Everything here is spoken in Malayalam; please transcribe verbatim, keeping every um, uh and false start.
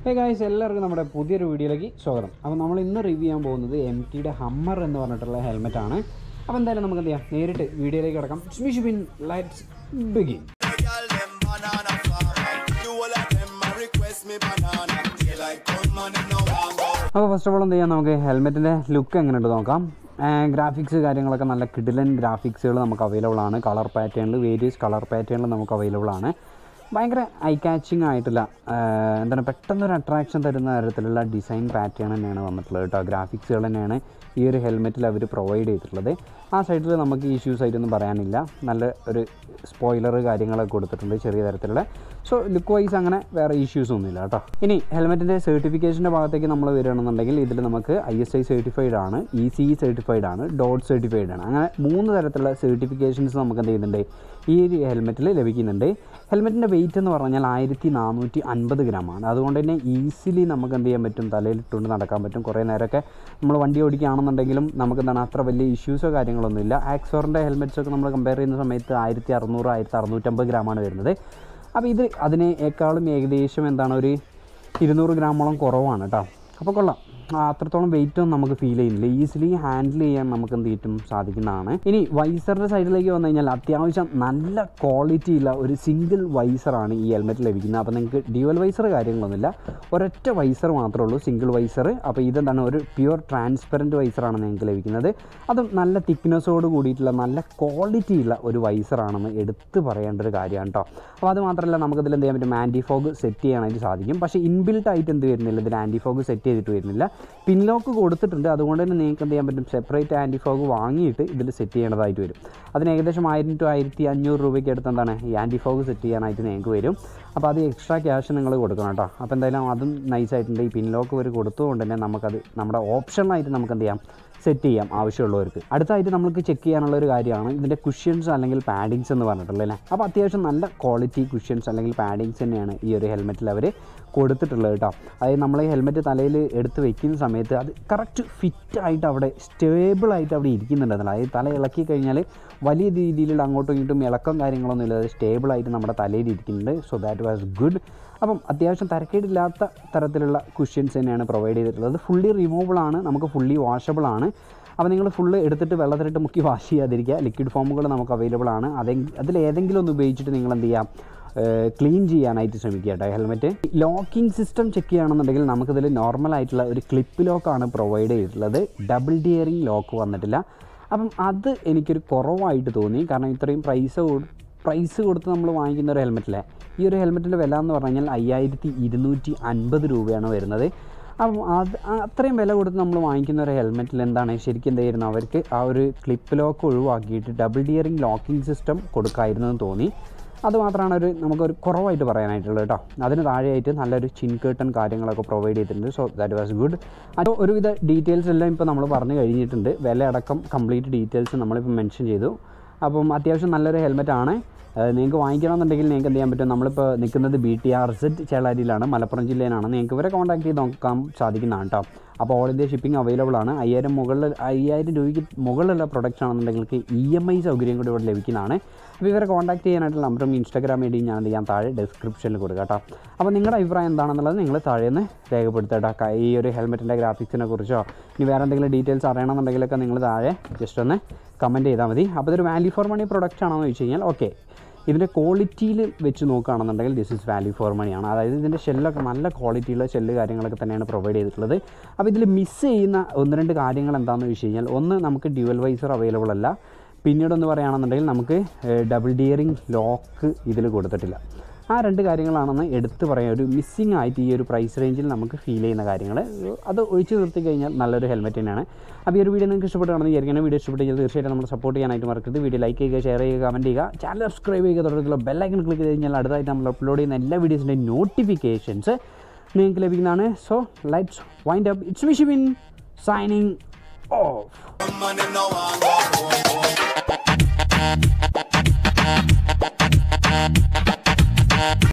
Hey guys, എല്ലാവർക്കും നമ്മുടെ പുതിയൊരു വീഡിയോയിലേക്ക് സ്വാഗതം. അപ്പോൾ നമ്മൾ ഇന്ന് റിവ്യൂ ചെയ്യാൻ പോകുന്നത് എം ടിയുടെ ഹമ്മർ എന്ന് പറഞ്ഞിട്ടുള്ള ഹെൽമെറ്റ് ആണ്. അപ്പോൾ എന്തായാലും നമുക്ക് എന്ത് ചെയ്യാം, നേരിട്ട് വീഡിയോയിലേക്ക് കിടക്കാം. Shibin, let's begin. അപ്പോൾ ഫസ്റ്റ് ഓഫ് ഓൾ എന്ത് ചെയ്യാം, നമുക്ക് ഹെൽമെറ്റിൻ്റെ ലുക്ക് എങ്ങനെയുണ്ട് നോക്കാം. ഗ്രാഫിക്സ് കാര്യങ്ങളൊക്കെ നല്ല കിഡിലൻ ഗ്രാഫിക്സുകൾ നമുക്ക് അവൈലബിൾ ആണ്. കളർ പാറ്റേണിൽ വേരിയസ് കളർ പാറ്റേണിൽ നമുക്ക് അവൈലബിൾ ആണ്. ഭയങ്കര ഐ കാച്ചിങ് ആയിട്ടുള്ള എന്താണ് പെട്ടെന്നൊരു അട്രാക്ഷൻ തരുന്ന തരത്തിലുള്ള ഡിസൈൻ പാറ്റേൺ തന്നെയാണ് വന്നിട്ടുള്ളത് കേട്ടോ. ഗ്രാഫിക്സുകൾ തന്നെയാണ് ഈ ഒരു ഹെൽമെറ്റിൽ അവർ പ്രൊവൈഡ് ചെയ്തിട്ടുള്ളത്. ആ സൈഡിൽ നമുക്ക് ഇഷ്യൂസ് ആയിട്ടൊന്നും പറയാനില്ല. നല്ല ഒരു സ്പോയിലർ കാര്യങ്ങളൊക്കെ കൊടുത്തിട്ടുണ്ട് ചെറിയ തരത്തിലുള്ള. സോ ലുക്ക് വൈസ് അങ്ങനെ വേറെ ഇഷ്യൂസ് ഒന്നുമില്ല കേട്ടോ. ഇനി ഹെൽമെറ്റിൻ്റെ സർട്ടിഫിക്കേഷൻ്റെ ഭാഗത്തേക്ക് നമ്മൾ വരികയാണെന്നുണ്ടെങ്കിൽ ഇതിൽ നമുക്ക് ഐ എസ് ഐ സർട്ടിഫൈഡ് ആണ്, ഇ സി ഇ സർട്ടിഫൈഡ് ആണ്, ഡോട്ട് സർട്ടിഫൈഡ് ആണ്. അങ്ങനെ മൂന്ന് തരത്തിലുള്ള സർട്ടിഫിക്കേഷൻസ് നമുക്ക് എന്ത് ചെയ്യുന്നുണ്ട്, ഈ ഒരു ഹെൽമെറ്റിൽ ലഭിക്കുന്നുണ്ട്. ഹെൽമെറ്റിൻ്റെ വെയിറ്റ് എന്ന് പറഞ്ഞാൽ ആയിരത്തി നാനൂറ്റി അൻപത് ഗ്രാമാണ്. അതുകൊണ്ട് തന്നെ ഈസിലി നമുക്ക് എന്ത് ചെയ്യാൻ പറ്റും, തലയിലിട്ടുകൊണ്ട് നടക്കാൻ പറ്റും. കുറേ നേരമൊക്കെ നമ്മൾ വണ്ടി ഓടിക്കുകയാണെന്നുണ്ടെങ്കിലും നമുക്ക് എന്താണ് അത്ര വലിയ ഇഷ്യൂസോ കാര്യങ്ങളൊന്നുമില്ല. ആക്സോറിൻ്റെ ഹെൽമെറ്റ്സൊക്കെ നമ്മൾ കമ്പയർ ചെയ്യുന്ന സമയത്ത് ആയിരത്തി അറുന്നൂറ് ആയിരത്തി അറുന്നൂറ്റമ്പത് ഗ്രാമാണ് വരുന്നത്. അപ്പോൾ ഇത് അതിനേക്കാളും ഏകദേശം എന്താണ് ഒരു ഇരുന്നൂറ് ഗ്രാമോളം കുറവാണ് കേട്ടോ. അപ്പോൾ കൊള്ളാം, അത്രത്തോളം വെയിറ്റൊന്നും നമുക്ക് ഫീൽ ചെയ്യുന്നില്ല. ഈസിലി ഹാൻഡിൽ ചെയ്യാൻ നമുക്ക് എന്ത് ചെയ്യും സാധിക്കുന്നതാണ്. ഇനി വൈസറിൻ്റെ സൈഡിലേക്ക് വന്നു കഴിഞ്ഞാൽ അത്യാവശ്യം നല്ല ക്വാളിറ്റിയുള്ള ഒരു സിംഗിൾ വൈസറാണ് ഈ ഹെൽമെറ്റ് ലഭിക്കുന്നത്. അപ്പോൾ നിങ്ങൾക്ക് ഡ്യുവൽ വൈസർ കാര്യങ്ങളൊന്നുമില്ല, ഒരൊറ്റ വൈസർ മാത്രമേ ഉള്ളൂ, സിംഗിൾ വൈസർ. അപ്പോൾ ഇതെന്താണ് ഒരു പ്യുവർ ട്രാൻസ്പെറൻറ്റ് വൈസറാണ് നിങ്ങൾക്ക് ലഭിക്കുന്നത്. അതും നല്ല തിക്നെസ്സോട് കൂടിയിട്ടുള്ള നല്ല ക്വാളിറ്റിയുള്ള ഒരു വൈസറാണെന്ന് എടുത്ത് പറയേണ്ട ഒരു കാര്യമാണ് കേട്ടോ. അപ്പോൾ അത് മാത്രമല്ല നമുക്കിതിൽ എന്ത് ചെയ്യാൻ പറ്റും, ആൻറ്റി ഫോഗ് സെറ്റ് ചെയ്യാനായിട്ട് സാധിക്കും. പക്ഷേ ഇൻബിൽട്ട് ആയിട്ട് എന്ത് വരുന്നില്ല, ഇതിൽ ആൻറ്റി ഫോഗ് സെറ്റ് ചെയ്തിട്ട് വരുന്നില്ല. പിൻ ലോക്ക് കൊടുത്തിട്ടുണ്ട്, അതുകൊണ്ട് തന്നെ നിങ്ങൾക്ക് എന്ത് ചെയ്യാൻ പറ്റും, സെപ്പറേറ്റ് ആൻറ്റി ഫോഗ് വാങ്ങിയിട്ട് ഇതിൽ സെറ്റ് ചെയ്യേണ്ടതായിട്ട് വരും. അതിന് ഏകദേശം ആയിരം ടു ആയിരത്തി അഞ്ഞൂറ് രൂപയ്ക്ക് അടുത്ത് എന്താണ് ഈ ആൻറ്റി ഫോഗ് സെറ്റ് ചെയ്യാനായിട്ട് നിങ്ങൾക്ക് വരും. അപ്പോൾ അത് എക്സ്ട്രാ ക്യാഷ് നിങ്ങൾ കൊടുക്കണം കേട്ടോ. അപ്പോൾ എന്തായാലും അതും നൈസായിട്ടുണ്ട്. ഈ പിൻ ലോക്ക് വരെ കൊടുത്തുകൊണ്ട് തന്നെ നമുക്കത് നമ്മുടെ ഓപ്ഷനായിട്ട് നമുക്ക് എന്ത് ചെയ്യാം, സെറ്റ് ചെയ്യാം ആവശ്യമുള്ളവർക്ക്. അടുത്തായിട്ട് നമുക്ക് ചെക്ക് ചെയ്യാനുള്ള ഒരു കാര്യമാണ് ഇതിൻ്റെ കുഷ്യൻസ് അല്ലെങ്കിൽ പാഡിങ്സ് എന്ന് പറഞ്ഞിട്ടുള്ളത് അല്ലേ. അപ്പോൾ അത്യാവശ്യം നല്ല ക്വാളിറ്റി കുഷ്യൻസ് അല്ലെങ്കിൽ പാഡിങ്സ് തന്നെയാണ് ഈ ഒരു ഹെൽമെറ്റിൽ അവർ കൊടുത്തിട്ടുള്ളത് കേട്ടോ. അതായത് നമ്മൾ ഈ ഹെൽമെറ്റ് തലയിൽ എടുത്ത് വെക്കുന്ന സമയത്ത് അത് കറക്റ്റ് ഫിറ്റായിട്ട് അവിടെ സ്റ്റേബിളായിട്ട് അവിടെ ഇരിക്കുന്നുണ്ടെന്നല്ല. അതായത് തല ഇളക്കി കഴിഞ്ഞാൽ വലിയ രീതിയിലുള്ള അങ്ങോട്ടും ഇങ്ങോട്ടും ഇളക്കം കാര്യങ്ങളൊന്നും ഇല്ലാതെ സ്റ്റേബിളായിട്ട് നമ്മുടെ തലയിൽ ഇരിക്കുന്നുണ്ട്. So that was good. അപ്പം അത്യാവശ്യം തരക്കേടില്ലാത്ത തരത്തിലുള്ള കുഷ്യൻസ് തന്നെയാണ് പ്രൊവൈഡ് ചെയ്തിട്ടുള്ളത്. ഫുള്ളി റിമൂവബിൾ ആണ്, നമുക്ക് ഫുള്ളി വാഷബിൾ ആണ്. അപ്പോൾ നിങ്ങൾ ഫുള്ള് എടുത്തിട്ട് വെള്ളത്തിലിട്ട് മുക്കി വാഷ് ചെയ്യാതിരിക്കുക. ലിക്വിഡ് ഫോമുകൾ നമുക്ക് അവൈലബിൾ ആണ്. അതെ, അതിലേതെങ്കിലും ഒന്ന് ഉപയോഗിച്ചിട്ട് നിങ്ങൾ എന്ത് ചെയ്യാം, ക്ലീൻ ചെയ്യാനായിട്ട് ശ്രമിക്കുക കേട്ടോ. ഹെൽമെറ്റ് ലോക്കിംഗ് സിസ്റ്റം ചെക്ക് ചെയ്യുകയാണെന്നുണ്ടെങ്കിൽ നമുക്കിതിൽ നോർമലായിട്ടുള്ള ഒരു ക്ലിപ്പ് ലോക്കാണ് പ്രൊവൈഡ് ചെയ്തിട്ടുള്ളത്. ഡബിൾ ഡിയറിങ് ലോക്ക് വന്നിട്ടില്ല. അപ്പം അത് എനിക്കൊരു കുറവായിട്ട് തോന്നി. കാരണം ഇത്രയും പ്രൈസ് പ്രൈസ് കൊടുത്ത് നമ്മൾ വാങ്ങിക്കുന്ന ഒരു ഹെൽമെറ്റിലെ ഈ ഒരു ഹെൽമെറ്റിൻ്റെ വില എന്ന് പറഞ്ഞു കഴിഞ്ഞാൽ അയ്യായിരത്തി ഇരുന്നൂറ്റി അൻപത് രൂപയാണ് വരുന്നത്. അപ്പം അത് അത്രയും വില കൊടുത്ത് നമ്മൾ വാങ്ങിക്കുന്ന ഒരു ഹെൽമെറ്റിൽ എന്താണ് ശരിക്കും എന്തായിരുന്നു, അവർക്ക് ആ ഒരു ക്ലിപ്പ് ലോക്ക് ഒഴിവാക്കിയിട്ട് ഡബിൾ ഡിയറിങ് ലോക്കിംഗ് സിസ്റ്റം കൊടുക്കായിരുന്നെന്ന് തോന്നി. അതുമാത്രമാണ് ഒരു നമുക്കൊരു കുറവായിട്ട് പറയാനായിട്ടുള്ളത് കേട്ടോ. അതിന് താഴെയായിട്ട് നല്ലൊരു ചിൻ കേർട്ടൺ കാര്യങ്ങളൊക്കെ പ്രൊവൈഡ് ചെയ്തിട്ടുണ്ട്. So that was good. അത് ഒരുവിധ ഡീറ്റെയിൽസ് എല്ലാം ഇപ്പോൾ നമ്മൾ പറഞ്ഞു കഴിഞ്ഞിട്ടുണ്ട്. വില അടക്കം കംപ്ലീറ്റ് ഡീറ്റെയിൽസ് നമ്മളിപ്പോൾ മെൻഷൻ ചെയ്തു. അപ്പം അത്യാവശ്യം നല്ലൊരു ഹെൽമെറ്റാണ്. നിങ്ങൾക്ക് വാങ്ങിക്കണമെന്നുണ്ടെങ്കിൽ നിങ്ങൾക്ക് എന്ത് ചെയ്യാൻ പറ്റും, നമ്മളിപ്പോൾ നിൽക്കുന്നത് ബി ടി ആർ സെഡ് ചേളാരിയിലാണ്, മലപ്പുറം ജില്ലയിലാണ്. നിങ്ങൾക്ക് ഇവരെ കോൺടാക്ട് ചെയ്ത് നോക്കാൻ സാധിക്കുന്നതാണ് കേട്ടോ. അപ്പോൾ ഓൾ ഇന്ത്യ ഷിപ്പിംഗ് അവൈലബിൾ ആണ്. അയ്യായിരം മുകളിൽ അയ്യായിരം രൂപയ്ക്ക് മുകളിലുള്ള പ്രൊഡക്റ്റ്സ് ആണെന്നുണ്ടെങ്കിൽ ഇ എം ഐ സൗകര്യം കൂടി ഇവിടെ ലഭിക്കുന്നതാണ്. അപ്പോൾ ഇവരെ കോൺടാക്ട് ചെയ്യാനായിട്ടുള്ള നമ്പറും ഇൻസ്റ്റാഗ്രാം ഐ ഡിയും ഞാൻ എന്ത് ചെയ്യാൻ താഴെ ഡിസ്ക്രിപ്ഷനിൽ കൊടുക്കാം കേട്ടോ. അപ്പോൾ നിങ്ങളുടെ അഭിപ്രായം എന്താണെന്നുള്ളത് നിങ്ങൾ താഴേന്ന് രേഖപ്പെടുത്തുക. ഈ ഒരു ഹെൽമെറ്റിൻ്റെ ഗ്രാഫിക്സിനെ കുറിച്ചോ ഇനി വേറെ എന്തെങ്കിലും ഡീറ്റെയിൽസ് അറിയണമെന്നുണ്ടെങ്കിലൊക്കെ നിങ്ങൾ താഴെ ജസ്റ്റ് ഒന്ന് കമൻറ്റ് ചെയ്താൽ മതി. അപ്പോൾ ഇതൊരു വാല്യൂ ഫോർ മണി പ്രൊഡക്റ്റ് ആണെന്ന് ചോദിച്ചു കഴിഞ്ഞാൽ ഓക്കെ, ഇതിൻ്റെ ക്വാളിറ്റിയിൽ വെച്ച് നോക്കുകയാണെന്നുണ്ടെങ്കിൽ ദിസ് ഇസ് വാല്യൂ ഫോർ മണിയാണ്. അതായത് ഇതിൻ്റെ ഷെല്ലൊക്കെ നല്ല ക്വാളിറ്റിയുള്ള ഷെല്ല് കാര്യങ്ങളൊക്കെ തന്നെയാണ് പ്രൊവൈഡ് ചെയ്തിട്ടുള്ളത്. അപ്പോൾ ഇതിൽ മിസ് ചെയ്യുന്ന ഒന്ന് രണ്ട് കാര്യങ്ങൾ എന്താണെന്ന് ചോദിച്ചു കഴിഞ്ഞാൽ, ഒന്ന് നമുക്ക് ഡ്യുവൽ വൈസർ അവൈലബിൾ അല്ല. പിന്നീടൊന്ന് പറയുകയാണെന്നുണ്ടെങ്കിൽ നമുക്ക് ഡബിൾ ഡിയറിങ് ലോക്ക് ഇതിൽ കൊടുത്തിട്ടില്ല. ആ രണ്ട് കാര്യങ്ങളാണെന്ന് എടുത്ത് പറയാം. ഒരു മിസ്സിങ് ആയിട്ട് ഈ ഒരു പ്രൈസ് റേഞ്ചിൽ നമുക്ക് ഫീൽ ചെയ്യുന്ന കാര്യങ്ങൾ അത് ഒഴിച്ചു നിർത്തി കഴിഞ്ഞാൽ നല്ലൊരു ഹെൽമെറ്റ് തന്നെയാണ്. അപ്പോൾ ഈ ഒരു വീഡിയോ നിങ്ങൾക്ക് ഇഷ്ടപ്പെട്ടാണെന്ന് വിചാരിക്കണം. വീഡിയോ ഇഷ്ടപ്പെട്ട് കഴിഞ്ഞാൽ തീർച്ചയായിട്ടും നമ്മൾ സപ്പോർട്ട് ചെയ്യാനായിട്ട് മറക്കരുത്. വീഡിയോ ലൈക്ക് ചെയ്യുക, ഷെയർ ചെയ്യുക, കമൻറ്റ് ചെയ്യുക, ചാനൽ സബ്സ്ക്രൈബ് ചെയ്യുക, തുടർന്നുള്ള ബെല്ലൈക്കൺ ക്ലിക്ക് ചെയ്ത് കഴിഞ്ഞാൽ അടുത്തായിട്ട് നമ്മൾ അപ്ലോഡ് ചെയ്യുന്ന എല്ലാ വീഡിയോസിൻ്റെ നോട്ടിഫിക്കേഷൻസ് നിങ്ങൾക്ക് ലഭിക്കുന്നതാണ്. So let's wind up. It's me Shibin signing of.